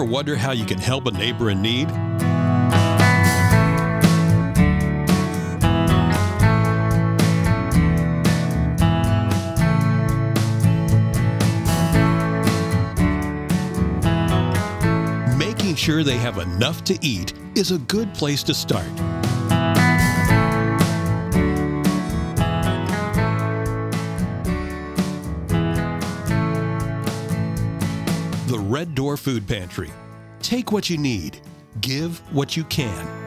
wonder how you can help a neighbor in need? Making sure they have enough to eat is a good place to start. The Red Door Food Pantry. Take what you need. Give what you can.